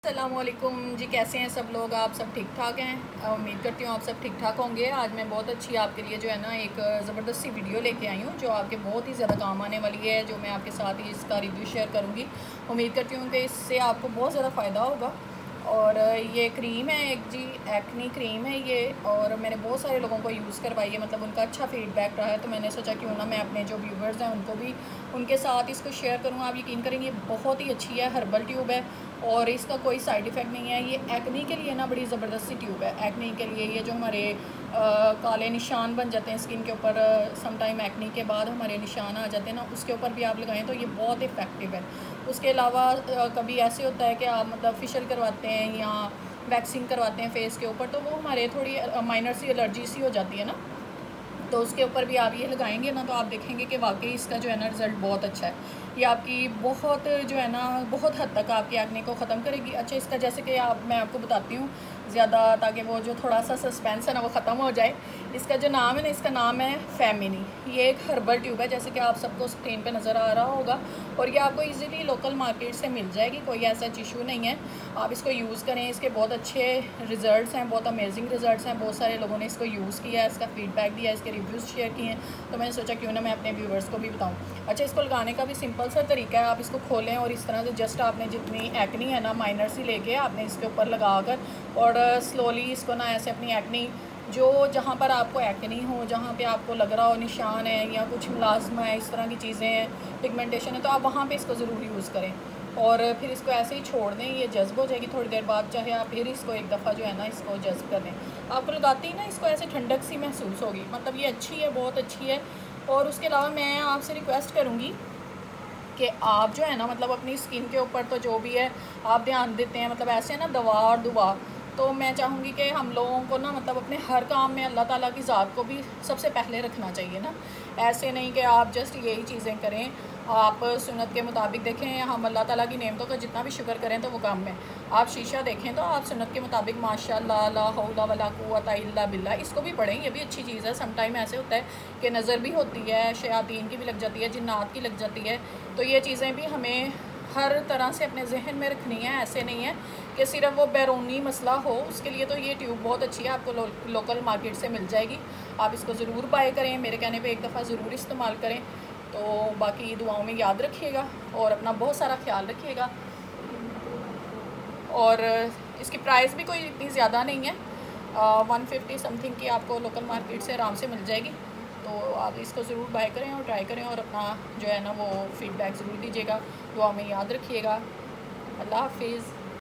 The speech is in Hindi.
अस्सलामुअलैकुम जी, कैसे हैं सब लोग। आप सब ठीक ठाक हैं। उम्मीद करती हूँ आप सब ठीक ठाक होंगे। आज मैं बहुत अच्छी आपके लिए जो है ना एक ज़बरदस्त सी वीडियो लेके आई हूँ जो आपके बहुत ही ज़्यादा काम आने वाली है, जो मैं आपके साथ ही इसका रिव्यू शेयर करूँगी। उम्मीद करती हूँ कि इससे आपको बहुत ज़्यादा फ़ायदा होगा। और ये क्रीम है एक जी, एक्नी क्रीम है ये, और मैंने बहुत सारे लोगों को यूज़ करवाई है, मतलब उनका अच्छा फीडबैक रहा है। तो मैंने सोचा क्यों ना मैं अपने जो व्यूवर्स हैं उनको भी उनके साथ इसको शेयर करूँ। आप यकीन करेंगे बहुत ही अच्छी है, हर्बल ट्यूब है और इसका कोई साइड इफ़ेक्ट नहीं है। ये एक्नी के लिए ना बड़ी ज़बरदस्त सी ट्यूब है। एक्नी के लिए ये जो हमारे काले निशान बन जाते हैं स्किन के ऊपर, समटाइम एक्नी के बाद हमारे निशान आ जाते हैं ना, उसके ऊपर भी आप लगाएं तो ये बहुत इफ़ेक्टिव है। उसके अलावा कभी ऐसे होता है कि आप मतलब फेशियल करवाते हैं या वैक्सिंग करवाते हैं फेस के ऊपर, तो वो हमारे थोड़ी माइनर सी एलर्जी सी हो जाती है ना, तो उसके ऊपर भी आप ये लगाएंगे ना तो आप देखेंगे कि वाकई इसका जो है ना रिज़ल्ट बहुत अच्छा है। ये आपकी बहुत जो है ना बहुत हद तक आपकी एक्ने को ख़त्म करेगी। अच्छा, इसका जैसे कि मैं आपको बताती हूँ ज़्यादा, ताकि वो जो थोड़ा सा सस्पेंस है ना वो ख़त्म हो जाए। इसका जो नाम है ना, इसका नाम है फेमिनी। ये एक हर्बल ट्यूब है, जैसे कि आप सबको स्क्रीन पे नज़र आ रहा होगा, और ये आपको इजीली लोकल मार्केट से मिल जाएगी। कोई ऐसा इशू नहीं है, आप इसको यूज़ करें। इसके बहुत अच्छे रिज़ल्ट्स हैं, बहुत अमेजिंग रिज़ल्ट्स हैं। बहुत सारे लोगों ने इसको यूज़ किया है, इसका फीडबैक दिया है, इसके रिव्यूज़ शेयर किए हैं, तो मैंने सोचा क्यों ना मैं अपने व्यूवर्स को भी बताऊँ। अच्छा, इसको लगाने का भी सिंपल सा तरीका है। आप इसको खोलें और इस तरह से जस्ट आपने जितनी एक्नी है ना माइनर सी लेके आपने इसके ऊपर लगा कर और स्लोली इसको ना ऐसे अपनी एक्नी जो जहाँ पर आपको एक्नी हो, जहाँ पे आपको लग रहा हो निशान है या कुछ मुलाजमा है, इस तरह की चीज़ें हैं, पिगमेंटेशन है, तो आप वहाँ पे इसको ज़रूर यूज़ करें। और फिर इसको ऐसे ही छोड़ दें, ये जज्ब हो जाएगी थोड़ी देर बाद। चाहे आप फिर इसको एक दफ़ा जो है ना इसको जज्ब कर दें, आपको लगाते ही ना इसको ऐसे ठंडक सी महसूस होगी। मतलब ये अच्छी है, बहुत अच्छी है। और उसके अलावा मैं आपसे रिक्वेस्ट करूँगी कि आप जो है ना मतलब अपनी स्किन के ऊपर तो जो भी है आप ध्यान देते हैं, मतलब ऐसे ना दवा और दुआ, तो मैं चाहूँगी कि हम लोगों को ना मतलब अपने हर काम में अल्लाह ताला की ज़ात को भी सबसे पहले रखना चाहिए ना। ऐसे नहीं कि आप जस्ट यही चीज़ें करें, आप सुन्नत के मुताबिक देखें। हम अल्लाह ताला की नेमतों का जितना भी शुक्र करें तो वो कम है। आप शीशा देखें तो आप सुन्नत के मुताबिक माशाअल्लाह ला हौला वला कुव्वता इल्ला बिल्लाह इसको भी पढ़ें, ये भी अच्छी चीज़ है। समटाइम ऐसे होता है कि नज़र भी होती है, शयातीन की भी लग जाती है, जिन्नात की लग जाती है, तो ये चीज़ें भी हमें हर तरह से अपने जहन में रखनी है। ऐसे नहीं है कि सिर्फ वो बैरूनी मसला हो, उसके लिए तो ये ट्यूब बहुत अच्छी है, आपको लोकल मार्केट से मिल जाएगी। आप इसको ज़रूर बाय करें, मेरे कहने पे एक दफ़ा ज़रूर इस्तेमाल करें। तो बाकी दुआओं में याद रखिएगा और अपना बहुत सारा ख्याल रखिएगा। और इसकी प्राइस भी कोई इतनी ज़्यादा नहीं है, 150 समथिंग की आपको लोकल मार्केट से आराम से मिल जाएगी। तो आप इसको ज़रूर बाय करें और ट्राई करें और अपना जो है ना वो फीडबैक ज़रूर दीजिएगा। दुआ में याद रखिएगा। अल्लाह हाफिज़।